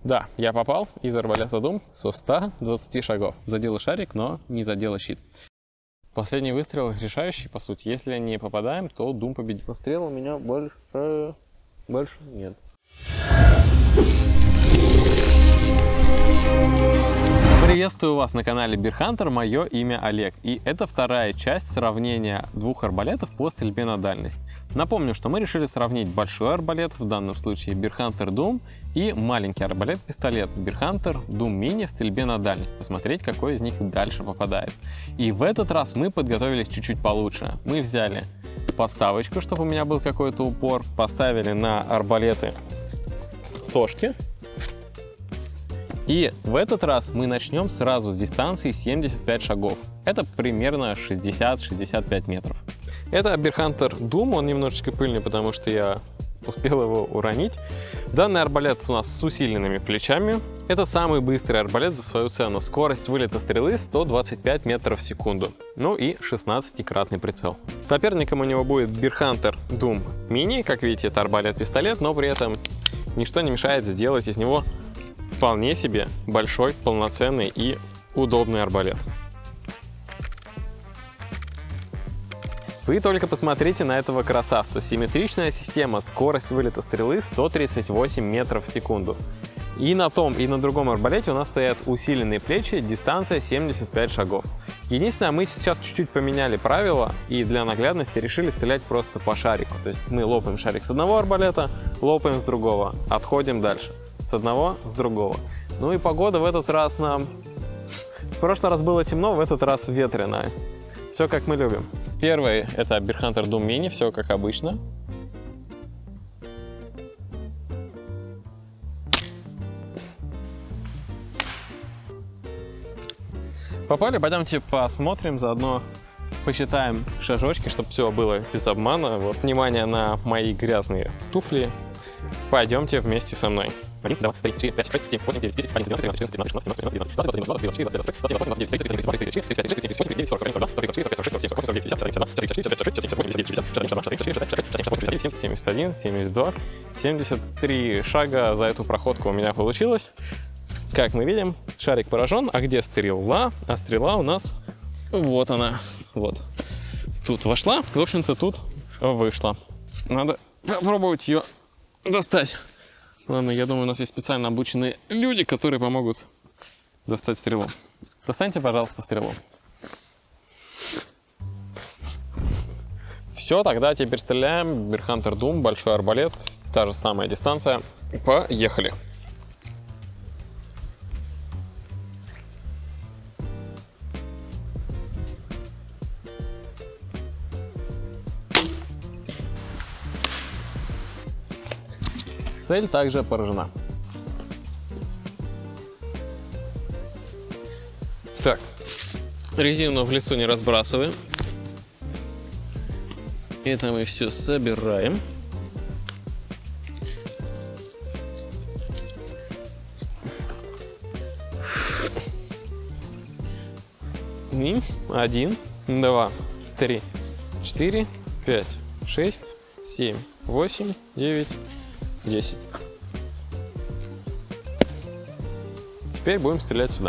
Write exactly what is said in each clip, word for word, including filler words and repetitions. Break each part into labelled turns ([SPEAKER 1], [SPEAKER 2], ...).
[SPEAKER 1] Да, я попал из арбалета Doom со ста двадцати шагов. Задел шарик, но не задел щит. Последний выстрел решающий, по сути. Если не попадаем, то Doom победит. Пострел у меня больше... больше нет. Приветствую вас на канале Bear Hunter, мое имя Олег, и это вторая часть сравнения двух арбалетов по стрельбе на дальность. Напомню, что мы решили сравнить большой арбалет, в данном случае Bear Hunter Doom, и маленький арбалет-пистолет Bear Hunter Doom Mini в стрельбе на дальность, посмотреть, какой из них дальше попадает. И в этот раз мы подготовились чуть-чуть получше. Мы взяли подставочку, чтобы у меня был какой-то упор, поставили на арбалеты сошки. И в этот раз мы начнем сразу с дистанции семьдесят пять шагов. Это примерно шестьдесят — шестьдесят пять метров. Это Bear Hunter Doom, он немножечко пыльный, потому что я успел его уронить. Данный арбалет у нас с усиленными плечами. Это самый быстрый арбалет за свою цену. Скорость вылета стрелы сто двадцать пять метров в секунду. Ну и шестнадцатикратный прицел. Соперником у него будет Bear Hunter Doom Mini. Как видите, это арбалет-пистолет, но при этом ничто не мешает сделать из него вполне себе большой, полноценный и удобный арбалет. Вы только посмотрите на этого красавца. Симметричная система, скорость вылета стрелы сто тридцать восемь метров в секунду. И на том, и на другом арбалете у нас стоят усиленные плечи, дистанция семьдесят пять шагов. Единственное, мы сейчас чуть-чуть поменяли правила и для наглядности решили стрелять просто по шарику. То есть мы лопаем шарик с одного арбалета, лопаем с другого, отходим дальше. С одного, с другого. Ну и погода в этот раз нам... В прошлый раз было темно, в этот раз ветреная. Все как мы любим. Первый — это Bear Hunter Doom Mini, все как обычно. Попали, пойдемте посмотрим, заодно посчитаем шажочки, чтобы все было без обмана. Вот, внимание на мои грязные туфли. Пойдемте вместе со мной. один, два, три, четыре, пять, шесть, семь, восемь, девять, десять, одиннадцать, двенадцать, тринадцать, четырнадцать, шестнадцать, семнадцать, восемнадцать, девятнадцать, двадцать, двадцать один, двадцать два, двадцать три, двадцать четыре, двадцать пять, двадцать шесть, двадцать семь, двадцать восемь, девятьсот, сорок, сорок два, сорок три, сорок четыре, сорок пять, сорок шесть, семьдесят один, семьдесят два, семьдесят три шага за эту проходку у меня получилось. Как мы видим, шарик поражен, а где стрела? А стрела у нас вот она, вот. Тут вошла, в общем-то тут вышла. Надо попробовать ее достать. Ладно, я думаю, у нас есть специально обученные люди, которые помогут достать стрелу. Достаньте, пожалуйста, стрелу. Все, тогда теперь стреляем. Bear Hunter Doom, большой арбалет, та же самая дистанция. Поехали. Цель также поражена. Так, резину в лицо не разбрасываем. Это мы все собираем. И один, два, три, четыре, пять, шесть, семь, восемь, девять, десять. Теперь будем стрелять сюда.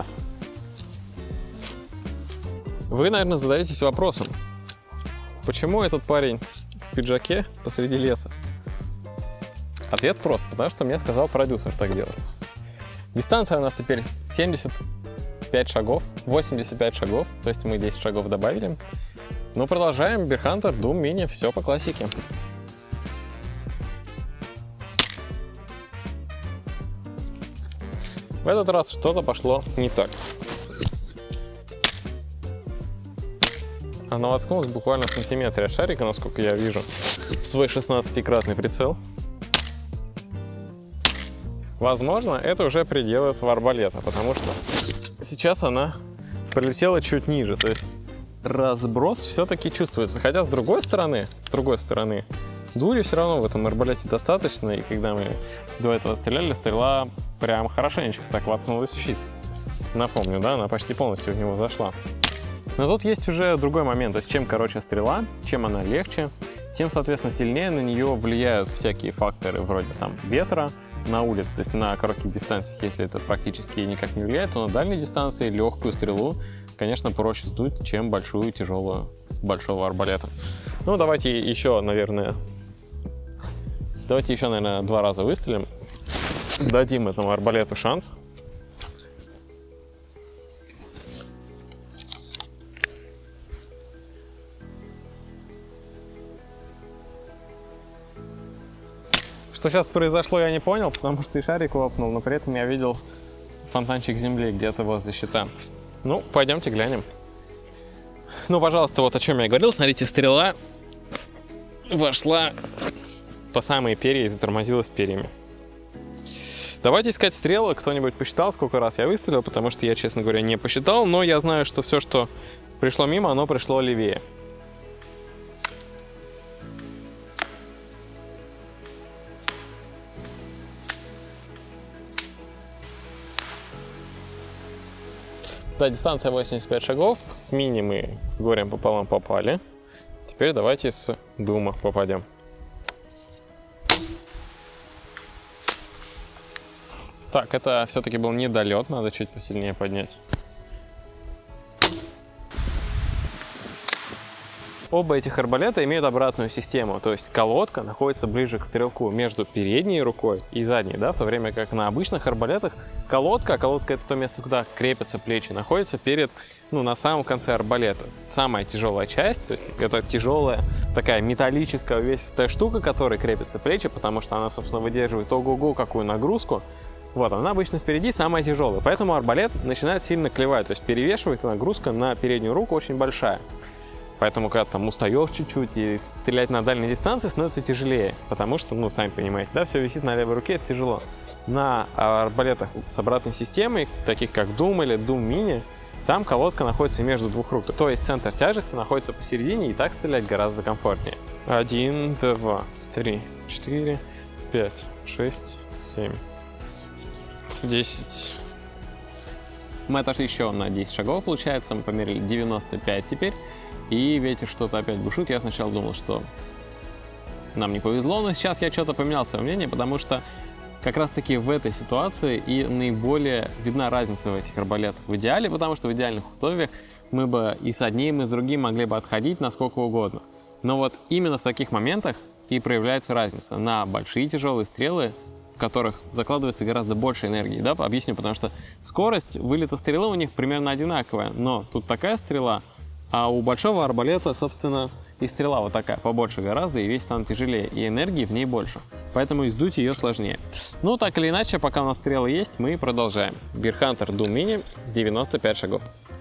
[SPEAKER 1] Вы, наверное, задаетесь вопросом, почему этот парень в пиджаке посреди леса? Ответ прост, потому что мне сказал продюсер так делать. Дистанция у нас теперь семьдесят пять шагов, восемьдесят пять шагов, то есть мы десять шагов добавили. Но продолжаем. Bear Hunter Doom Mini, все по классике. В этот раз что-то пошло не так. Она воткнулась буквально в сантиметре от шарика, насколько я вижу, в свой шестнадцатикратный прицел. Возможно, это уже предел этого арбалета, потому что сейчас она прилетела чуть ниже. То есть разброс все-таки чувствуется. Хотя с другой стороны, с другой стороны, дури все равно в этом арбалете достаточно. И когда мы до этого стреляли, стрела прям хорошенечко так воткнулась в щит. Напомню, да, она почти полностью в него зашла. Но тут есть уже другой момент. То есть чем короче стрела, чем она легче, тем, соответственно, сильнее на нее влияют всякие факторы вроде там ветра, на улице, то есть на коротких дистанциях, если это практически никак не влияет, то на дальней дистанции легкую стрелу, конечно, проще сдуть, чем большую, тяжелую с большого арбалета. Ну, давайте еще, наверное, давайте еще, наверное, два раза выстрелим. Дадим этому арбалету шанс. Что сейчас произошло, я не понял, потому что и шарик лопнул, но при этом я видел фонтанчик земли где-то возле щита. Ну, пойдемте глянем. Ну, пожалуйста, вот о чем я говорил. Смотрите, стрела вошла по самые перья и затормозилась перьями. Давайте искать стрелы. Кто-нибудь посчитал, сколько раз я выстрелил, потому что я, честно говоря, не посчитал, но я знаю, что все, что пришло мимо, оно пришло левее. Да, дистанция восемьдесят пять шагов. С мини мы с горем пополам попали. Теперь давайте с дума попадем. Так, это все-таки был недолет, надо чуть посильнее поднять. Оба этих арбалета имеют обратную систему, то есть колодка находится ближе к стрелку между передней рукой и задней, да, в то время как на обычных арбалетах колодка, колодка это то место, куда крепятся плечи, находится перед, ну, на самом конце арбалета. Самая тяжелая часть, то есть это тяжелая такая металлическая увесистая штука, к которой крепятся плечи, потому что она, собственно, выдерживает ого-го какую нагрузку. Вот, она обычно впереди самая тяжелая, поэтому арбалет начинает сильно клевать, то есть перевешивает, нагрузка на переднюю руку очень большая. Поэтому, когда там устаешь чуть-чуть и стрелять на дальней дистанции становится тяжелее, потому что, ну, сами понимаете, да, все висит на левой руке, это тяжело. На арбалетах с обратной системой, таких как Doom или Doom Mini, там колодка находится между двух рук, то есть центр тяжести находится посередине, и так стрелять гораздо комфортнее. Один, два, три, четыре, пять, шесть, семь, десять. Мы отошли еще на десять шагов, получается, мы померили девяносто пять теперь. И ветер что-то опять бушует. Я сначала думал, что нам не повезло, но сейчас я что-то поменял свое мнение, потому что как раз-таки в этой ситуации и наиболее видна разница в этих арбалетах. В идеале, потому что в идеальных условиях мы бы и с одним, и с другим могли бы отходить насколько угодно. Но вот именно в таких моментах и проявляется разница на большие тяжелые стрелы, в которых закладывается гораздо больше энергии. Да? Объясню, потому что скорость вылета стрелы у них примерно одинаковая, но тут такая стрела, а у большого арбалета, собственно, и стрела вот такая, побольше гораздо, и весит она тяжелее, и энергии в ней больше. Поэтому и сдуть ее сложнее. Ну, так или иначе, пока у нас стрелы есть, мы продолжаем. Bear Hunter Doom Mini, девяносто пять шагов.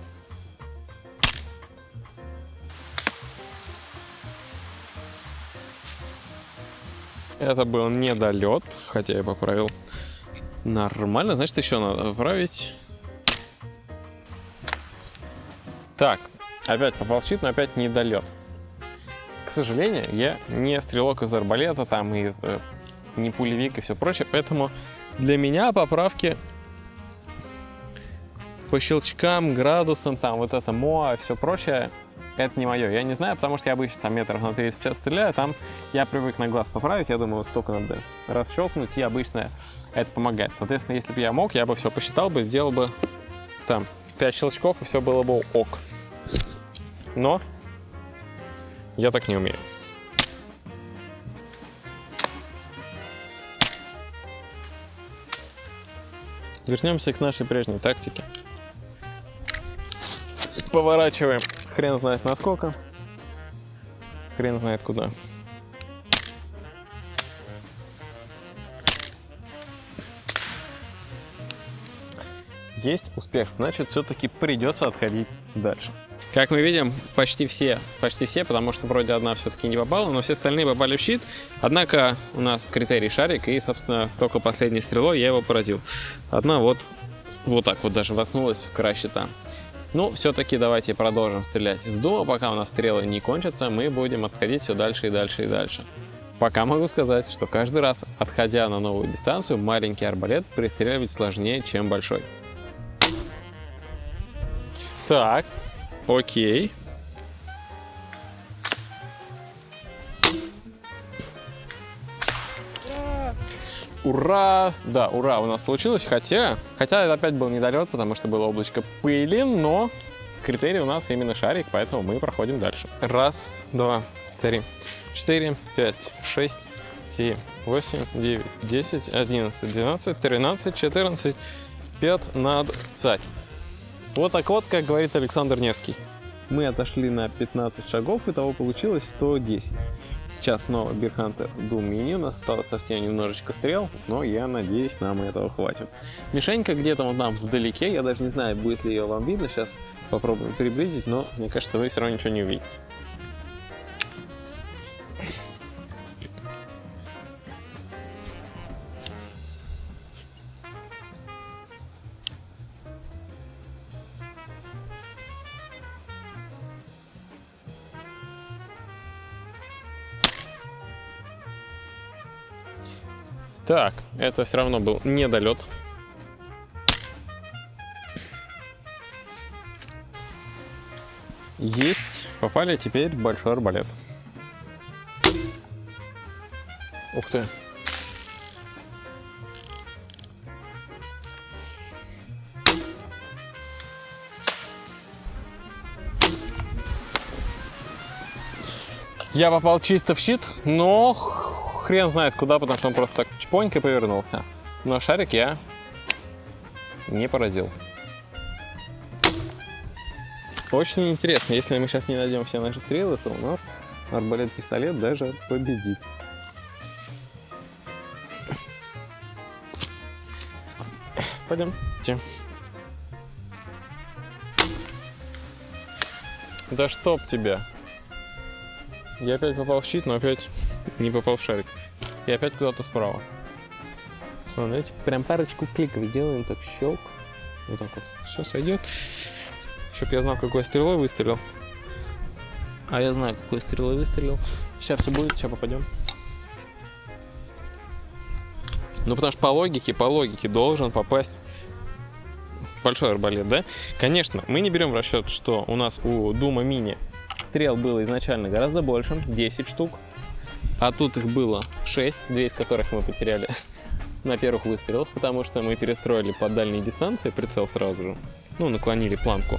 [SPEAKER 1] Это был недолет, хотя я поправил нормально. Значит, еще надо поправить. Так. Опять попал в щит, но опять недолет. К сожалению, я не стрелок из арбалета, там из э, не пулевик и все прочее, поэтому для меня поправки по щелчкам, градусам, там вот это МОА и все прочее, это не мое. Я не знаю, потому что я обычно там метров на тридцать пятьдесят стреляю, там я привык на глаз поправить, я думаю, вот столько надо расщелкнуть, и обычно это помогает. Соответственно, если бы я мог, я бы все посчитал бы, сделал бы там пять щелчков, и все было бы ок. Но я так не умею. Вернемся к нашей прежней тактике. Поворачиваем хрен знает насколько, хрен знает куда. Есть успех, значит, все-таки придется отходить дальше. Как мы видим, почти все, почти все, потому что вроде одна все-таки не попала, но все остальные попали в щит. Однако у нас критерий шарик, и, собственно, только последней стрелой я его поразил. Одна вот, вот так вот даже воткнулась в край щита. Ну, все-таки давайте продолжим стрелять с дума, пока у нас стрелы не кончатся, мы будем отходить все дальше и дальше и дальше. Пока могу сказать, что каждый раз, отходя на новую дистанцию, маленький арбалет пристреливать сложнее, чем большой. Так. Окей. Ура! Да, ура, у нас получилось, хотя, хотя это опять был недолет, потому что было облачко пыли, но критерий у нас именно шарик, поэтому мы проходим дальше. Раз, два, три, четыре, пять, шесть, семь, восемь, девять, десять, одиннадцать, двенадцать, тринадцать, четырнадцать, пятнадцать. Вот так вот, как говорит Александр Невский. Мы отошли на пятнадцать шагов, итого получилось сто десять. Сейчас снова Bear Hunter Doom Mini, у нас осталось совсем немножечко стрел, но я надеюсь, нам этого хватит. Мишенька где-то вот там вдалеке, я даже не знаю, будет ли ее вам видно, сейчас попробуем приблизить, но мне кажется, вы все равно ничего не увидите. Так, это все равно был недолет. Есть. Попали теперь в большой арбалет. Ух ты. Я попал чисто в щит, но хрен знает куда, потому что он просто так чпонькой повернулся. Но шарик я не поразил. Очень интересно, если мы сейчас не найдем все наши стрелы, то у нас арбалет-пистолет даже победит. Пойдемте. Да чтоб тебя. Я опять попал в щит, но опять не попал в шарик. И опять куда-то справа. Смотрите, прям парочку кликов сделаем, так щелк. Вот так вот. Все сойдет. Чтоб я знал, какой стрелой выстрелил. А я знаю, какой стрелой выстрелил. Сейчас все будет, сейчас попадем. Ну, потому что по логике, по логике должен попасть большой арбалет, да? Конечно, мы не берем в расчет, что у нас у Дума Мини стрел было изначально гораздо больше, десять штук. А тут их было шесть, две из которых мы потеряли на первых выстрелах, потому что мы перестроили под дальние дистанции прицел сразу же. Ну, наклонили планку.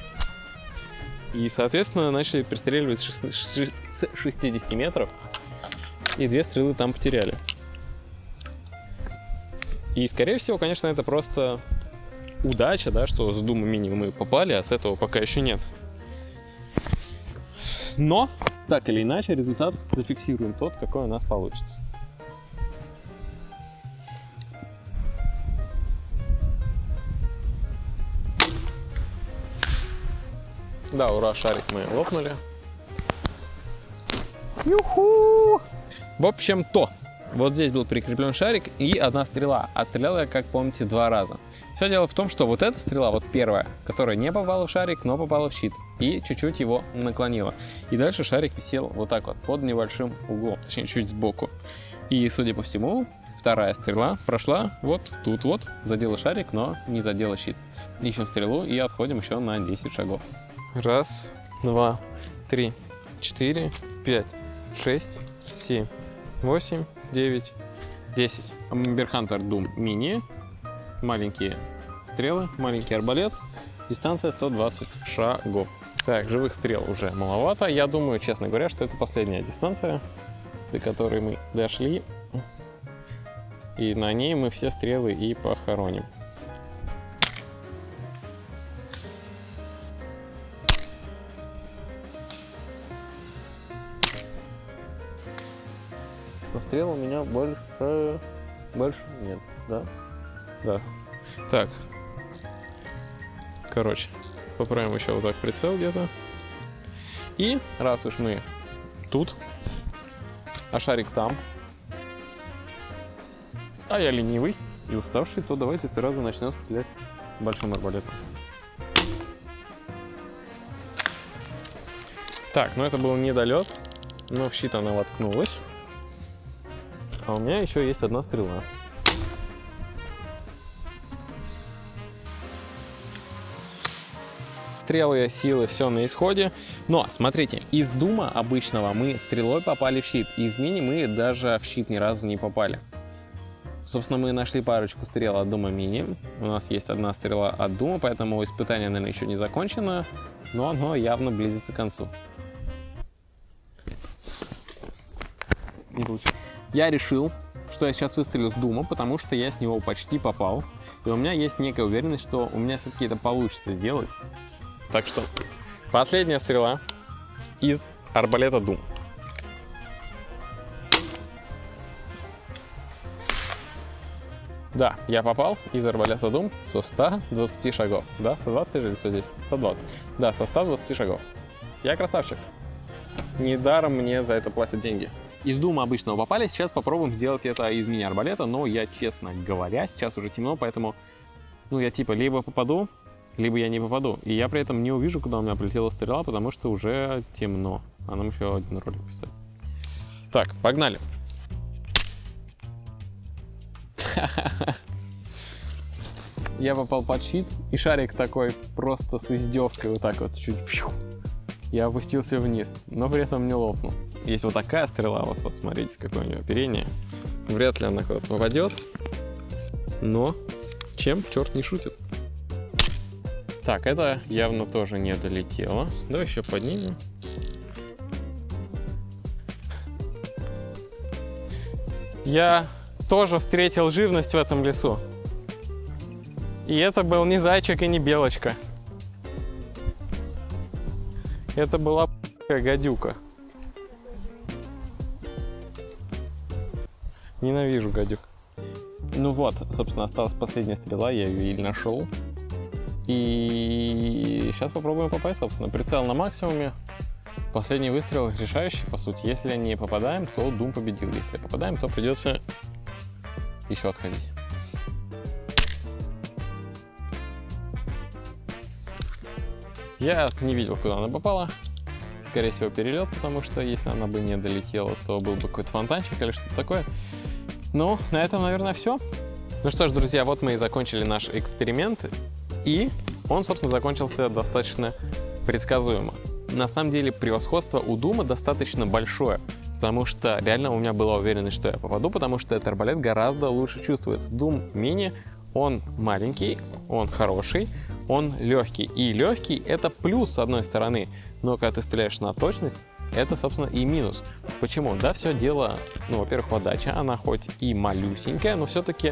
[SPEAKER 1] И, соответственно, начали пристреливать с шестидесяти метров. И две стрелы там потеряли. И, скорее всего, конечно, это просто удача, да, что с Дума Мини мы попали, а с этого пока еще нет. Но, так или иначе, результат зафиксируем тот, какой у нас получится. Да, ура, шарик мы лопнули. Юху! В общем-то, вот здесь был прикреплен шарик и одна стрела. А стрелял я, как помните, два раза. Все дело в том, что вот эта стрела, вот первая, которая не попала в шарик, но попала в щит. И чуть-чуть его наклонила. И дальше шарик висел вот так вот, под небольшим углом, точнее, чуть сбоку. И, судя по всему, вторая стрела прошла вот тут вот, задела шарик, но не задела щит. Ищем стрелу и отходим еще на десять шагов. Раз, два, три, четыре, пять, шесть, семь, восемь, девять, десять. Bear Hunter Doom Mini. Маленькие стрелы, маленький арбалет. Дистанция сто двадцать шагов. Так, живых стрел уже маловато. Я думаю, честно говоря, что это последняя дистанция, до которой мы дошли. И на ней мы все стрелы и похороним. Стрел у меня больше... Больше нет, да? Да. Так. Короче, поправим еще вот так прицел где-то. И раз уж мы тут, а шарик там, а я ленивый и уставший, то давайте сразу начнем стрелять большим арбалетом. Так, ну это был недолет, но в щит она воткнулась. А у меня еще есть одна стрела. Стрелы, силы, все на исходе. Но, смотрите, из Дума обычного мы стрелой попали в щит. Из Мини мы даже в щит ни разу не попали. Собственно, мы нашли парочку стрел от Дума Мини. У нас есть одна стрела от Дума, поэтому испытание, наверное, еще не закончено, но оно явно близится к концу. Не получилось. Я решил, что я сейчас выстрелю с Дума, потому что я с него почти попал. И у меня есть некая уверенность, что у меня все-таки это получится сделать. Так что последняя стрела из арбалета Дум. Да, я попал из арбалета Дум со ста двадцати шагов. Да, сто двадцать или сто десять? сто двадцать. Да, со ста двадцати шагов. Я красавчик. Недаром мне за это платят деньги. Из Дума обычного попали, сейчас попробуем сделать это из мини-арбалета, но я, честно говоря, сейчас уже темно, поэтому, ну, я типа либо попаду, либо я не попаду. И я при этом не увижу, куда у меня прилетела стрела, потому что уже темно. А нам еще один ролик писать. Так, погнали. Я попал под щит, и шарик такой просто с издевкой вот так вот чуть я опустился вниз, но при этом не лопнул. Есть вот такая стрела, вот, вот смотрите, какое у нее оперение. Вряд ли она куда-то попадет, но чем черт не шутит. Так, это явно тоже не долетело. Давай еще поднимем. Я тоже встретил живность в этом лесу. И это был не зайчик и не белочка. Это была гадюка. Ненавижу гадюк. Ну вот, собственно, осталась последняя стрела, я ее еле нашел. И сейчас попробуем попасть, собственно. Прицел на максимуме. Последний выстрел решающий, по сути. Если не попадаем, то Дум победил. Если попадаем, то придется еще отходить. Я не видел, куда она попала. Скорее всего, перелет, потому что если она бы не долетела, то был бы какой-то фонтанчик или что-то такое. Ну, на этом, наверное, все. Ну что ж, друзья, вот мы и закончили наш эксперимент. И он, собственно, закончился достаточно предсказуемо. На самом деле, превосходство у Дума достаточно большое. Потому что реально у меня была уверенность, что я попаду, потому что этот арбалет гораздо лучше чувствуется. Дум Мини, он маленький, он хороший, он легкий. И легкий — это плюс с одной стороны, но когда ты стреляешь на точность, это, собственно, и минус. Почему? Да, все дело, ну, во-первых, подача, она хоть и малюсенькая, но все-таки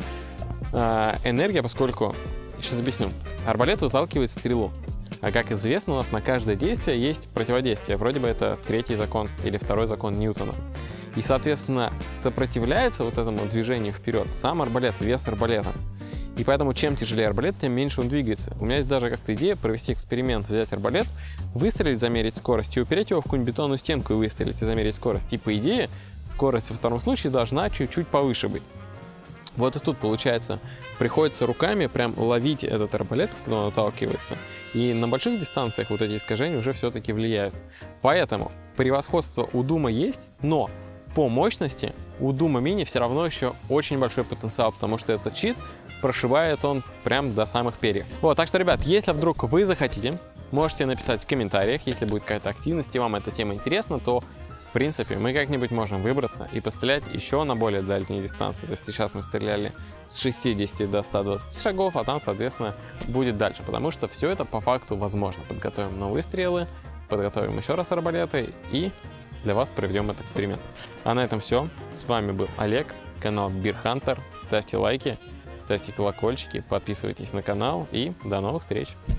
[SPEAKER 1] э, энергия, поскольку, сейчас объясню, арбалет выталкивает стрелу. А как известно, у нас на каждое действие есть противодействие. Вроде бы это третий закон или второй закон Ньютона. И, соответственно, сопротивляется вот этому движению вперед сам арбалет, вес арбалета. И поэтому чем тяжелее арбалет, тем меньше он двигается. У меня есть даже как-то идея провести эксперимент, взять арбалет, выстрелить, замерить скорость и упереть его в какую-нибудь бетонную стенку и выстрелить и замерить скорость. И по идее скорость во втором случае должна чуть-чуть повыше быть. Вот и тут, получается, приходится руками прям ловить этот арбалет, когда он отталкивается. И на больших дистанциях вот эти искажения уже все-таки влияют. Поэтому превосходство у Дума есть, но по мощности у Дума Мини все равно еще очень большой потенциал, потому что этот щит прошивает он прям до самых перьев. Вот, так что, ребят, если вдруг вы захотите, можете написать в комментариях, если будет какая-то активность и вам эта тема интересна, то в принципе, мы как-нибудь можем выбраться и пострелять еще на более дальние дистанции. То есть сейчас мы стреляли с шестидесяти до ста двадцати шагов, а там, соответственно, будет дальше. Потому что все это по факту возможно. Подготовим новые стрелы, подготовим еще раз арбалеты и для вас проведем этот эксперимент. А на этом все. С вами был Олег, канал Bear Hunter. Ставьте лайки, ставьте колокольчики, подписывайтесь на канал и до новых встреч!